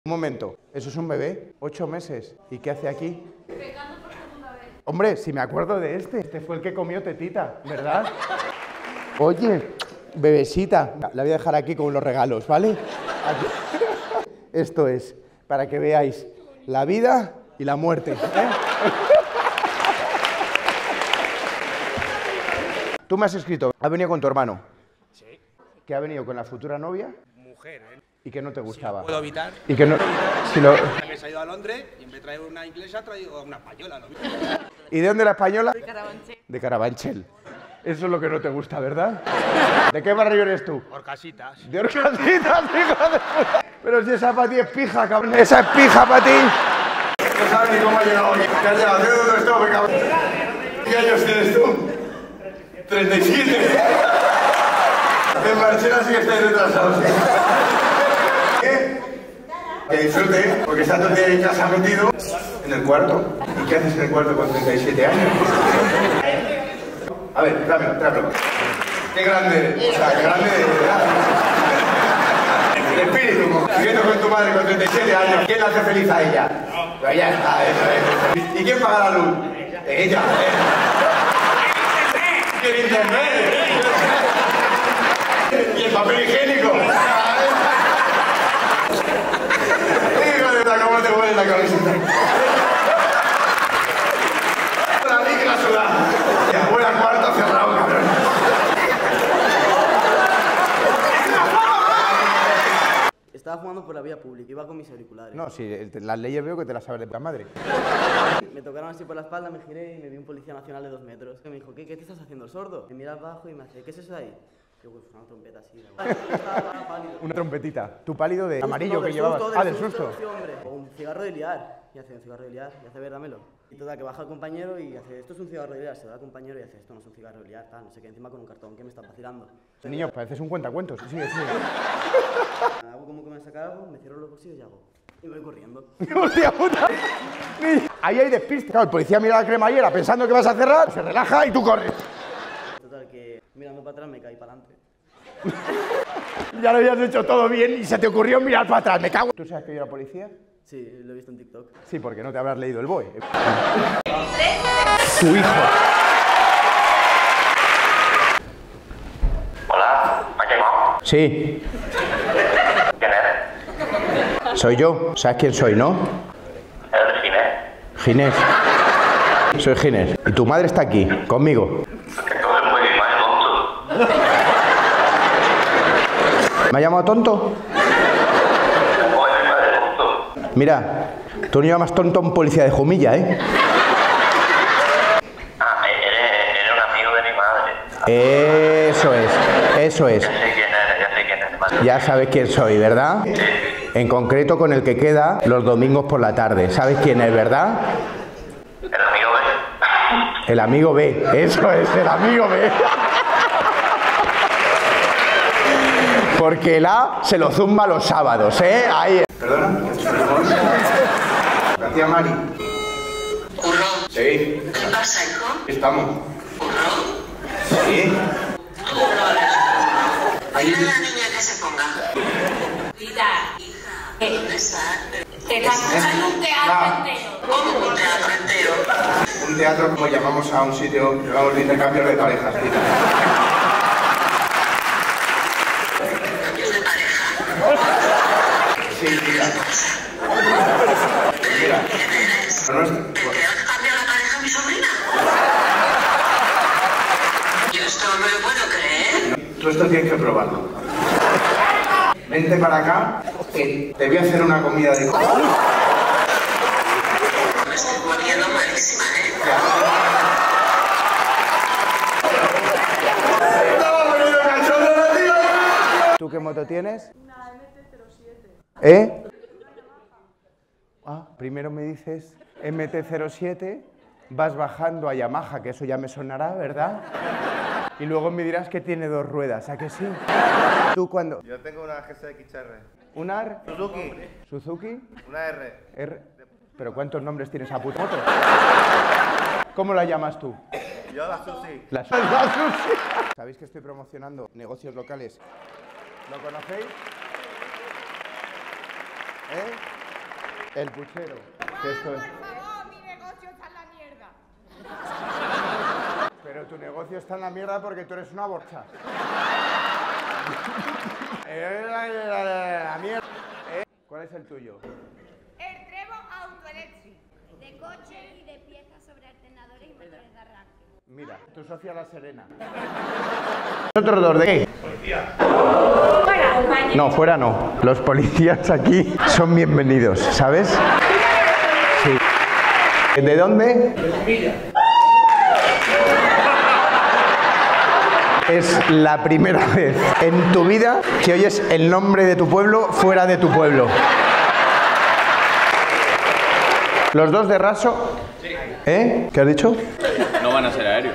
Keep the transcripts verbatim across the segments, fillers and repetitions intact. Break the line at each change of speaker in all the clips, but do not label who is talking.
Un momento, ¿eso es un bebé? ¿Ocho meses? ¿Y qué hace aquí? Pecando por segunda vez. Hombre, si me acuerdo de este. Este fue el que comió tetita, ¿verdad? Oye, bebesita. La voy a dejar aquí con los regalos, ¿vale? Aquí. Esto es, para que veáis la vida y la muerte, ¿eh? Tú me has escrito, ¿has venido con tu hermano?
Sí.
¿Que ha venido con la futura novia?
Mujer, ¿eh?
¿Y que no te gustaba?
Si lo puedo evitar.
Y que no... Si lo...
Me he ido a Londres y en vez de traer una inglesa he traído una española. ¿No?
¿Y de dónde la española?
De Carabanchel.
De Carabanchel. Eso es lo que no te gusta, ¿verdad? ¿De qué barrio eres tú?
Orcasitas.
De Orcasitas, hijo de puta. Pero si esa para ti es pija, cabrón. Esa es pija para ti.
No sabes ni cómo ha llegado hoy. ¿Qué has llegado? ¿De dónde estoy, cabrón? ¿Qué años tienes tú? treinta y siete. En Marchena sí que estáis retrasados. ¿Qué? Que disfrute, porque está todo el día en casa metido en el cuarto. ¿Y qué haces en el cuarto con treinta y siete años? A ver, tráemelo, tráemelo. Qué grande eres. O sea, qué grande eres. El espíritu, viviendo con tu madre con treinta y siete años. ¿Quién la hace feliz a ella? Pues ya está, eso es. ¿Y quién paga la luz? Ella. ¿Quién internet? ¿Y el papel higiénico? ¿Cómo te huele la camiseta? La migra sudada. Ya voy al cuarto cerrado, cabrón.
Estaba jugando por la vía pública, iba con mis auriculares.
No, si las leyes veo que te las sabes de puta madre.
Me tocaron así por la espalda, me giré y me vi un policía nacional de dos metros. Que me dijo, ¿qué, qué te estás haciendo, sordo? Me mira abajo y me hace, ¿qué es eso de ahí? Yo, pues, una trompeta así. Estaba pálido.
Una trompetita. Tu pálido de
Susto,
amarillo
no,
que
del
llevabas.
susto,
Ah, del susto.
Sí, hombre. O un cigarro de liar. Y hace un cigarro de liar. Y hace, ver, dámelo. Y total, que baja el compañero y hace, esto es un cigarro de liar. Se lo da al compañero y hace, esto no es un cigarro de liar, tal, no sé qué. Encima con un cartón, ¿qué me está vacilando?
Niño, pareces un cuentacuentos. Sigue, sigue.
Hago como que me saca algo, me cierro los bolsillos y hago. Y me voy corriendo.
¡Hostia puta! Ahí hay despiste. Claro, el policía mira la cremallera pensando que vas a cerrar, se relaja y tú corres.
Total, que mirando para atrás me caí para adelante.
Ya lo habías hecho todo bien y se te ocurrió mirar para atrás. Me cago. ¿Tú sabes que yo era policía?
Sí, lo he visto en TikTok.
Sí, porque no te habrás leído el B O E. Tu hijo.
Hola, ¿me has llamado?
Sí.
¿Quién eres?
Soy yo. ¿Sabes quién soy, no?
¿Eres Ginés?
Ginés. Soy Ginés. Y tu madre está aquí, conmigo.
Que tú eres muy más tonto.
¿Me ha llamado tonto?
Oye, madre tonto.
Mira, tú no llamas tonto a un policía de Jumilla, ¿eh?
Ah, eres, eres un amigo de mi madre.
Eso es, eso es.
Ya sé quién eres, ya sé quién eres, madre.
Ya sabes quién soy, ¿verdad?
Sí.
En concreto con el que queda los domingos por la tarde. ¿Sabes quién es, verdad?
El amigo B.
El amigo B. Eso es, el amigo B. Porque el A se lo zumba los sábados, ¿eh? Ahí.
¿Perdona? Gracias, Mari.
Curro,
Sí.
¿qué pasa, hijo?
Estamos.
Curro,
Sí.
dile a la niña que se ponga.
Tita,
Hija, ¿dónde está?
te estás escuchando un teatro entero.
¿Cómo un teatro entero?
Un teatro como llamamos a un sitio, llamamos de intercambio de parejas. Tita.
Cambios de pareja.
Sí, tita. Mira.
¿Quién eres?
No es-
¿El que ha cambiado la pareja a mi sobrina? Yo esto no me lo puedo creer.
Tú esto tienes que probarlo. Vente para acá, que te voy a hacer una comida de...
Me estoy volviendo malísima, ¿eh?
¡Estaba poniendo cachondo la tía!
¿Tú qué moto tienes? Una M T cero siete. ¿Eh? Ah, primero me dices M T cero siete, vas bajando a Yamaha, que eso ya me sonará, ¿verdad? Y luego me dirás que tiene dos ruedas, ¿a que sí? ¿Tú cuándo?
Yo tengo una G S X R.
¿Una R?
Suzuki.
¿Suzuki?
Una R.
R. ¿Pero cuántos nombres tiene esa puta moto? ¿Cómo la llamas tú?
Yo la Susi.
La, Su- la Susi. ¿Sabéis que estoy promocionando? promocionando negocios locales. ¿Lo conocéis? ¿Eh? El puchero. Que esto es...
Por favor, mi negocio está en la mierda.
Pero tu negocio está en la mierda porque tú eres una borcha. La mierda. ¿Eh? ¿Cuál es el tuyo?
El Trevo autoeléctrico.
De coche y de piezas sobre alternadores y motores de arranque.
Mira, tu Sofía la Serena. ¿Nosotros dos de qué?
Policía. Fuera.
No, fuera no. Los policías aquí son bienvenidos, ¿sabes? Sí. ¿De dónde? De Sevilla. Es la primera vez en tu vida que oyes el nombre de tu pueblo fuera de tu pueblo. Los dos de raso. ¿Eh? ¿Qué has dicho?
No van a ser aéreos.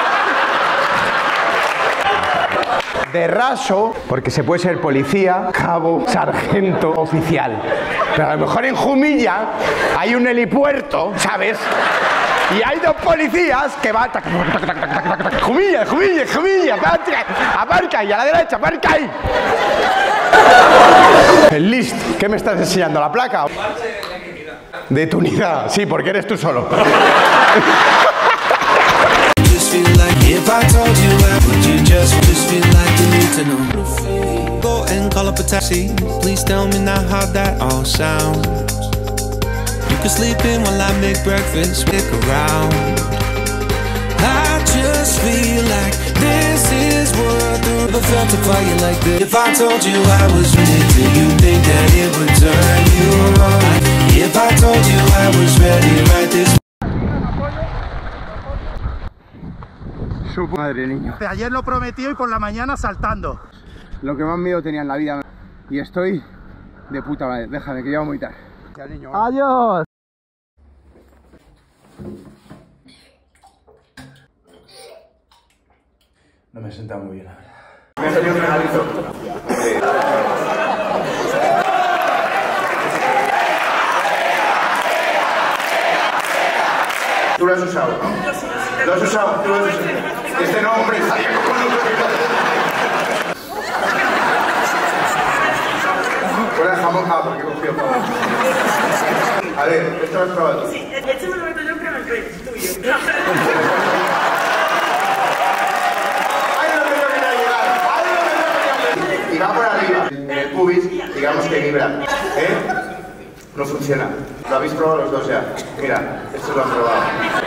De raso, porque se puede ser policía, cabo, sargento, oficial. Pero a lo mejor en Jumilla hay un helipuerto, ¿sabes? Y hay dos policías que van... Jumilla, Jumilla, Jumilla, aparca, aparca y a la derecha, aparca ahí. El list, ¿qué me estás enseñando? ¿La placa? De tu unidad, sí, porque eres tú solo.
Go and call up a taxi. Please tell me now how that all sounds. You can sleep in while I make breakfast. Stick around. I just feel like this is what I never felt a fire like this. If I told you I was ready, do you think that it would turn you on? If I told you I was ready right this.
Su madre, niño.
Ayer lo prometió y por la mañana saltando.
Lo que más miedo tenía en la vida. Y estoy de puta madre. Déjame que llevo muy tarde. Ya, niño.
Adiós.
No me he sentado muy bien, la verdad.
Me ha salido un regalito. Tú lo has usado, ¿no? Lo has usado, tú lo has usado. Este no, hombre, salía con los... Fuera de jamón, ah, porque confío. A ver, esto lo has probado.
Sí, este me lo meto yo, pero no es tuyo.
Y va por arriba, en el pubis, digamos que vibra, ¿eh? No funciona. Lo habéis probado los dos ya. Mira, esto lo han probado.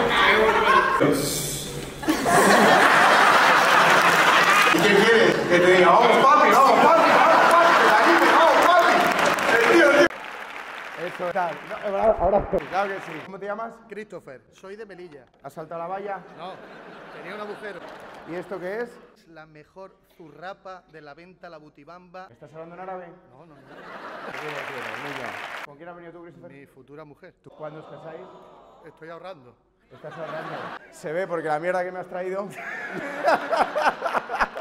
¿Y qué quieres? Que te diga, vamos papi, vamos papi, vamos papi, que la quite, vamos papi. El tío, el tío.
Eso está. No, ahora, ahora, claro que sí. ¿Cómo te llamas?
Christopher, soy de Melilla.
¿Has saltado la valla?
No, tenía un agujero.
¿Y esto qué es?
Es la mejor zurrapa de la venta La Butibamba.
¿Estás hablando en árabe?
No, no, no.
¿Con quién has venido tú, Christopher?
Mi futura mujer.
¿Tú cuándo os casáis?
Estoy ahorrando.
¿Estás ahorrando? Se ve porque la mierda que me has traído...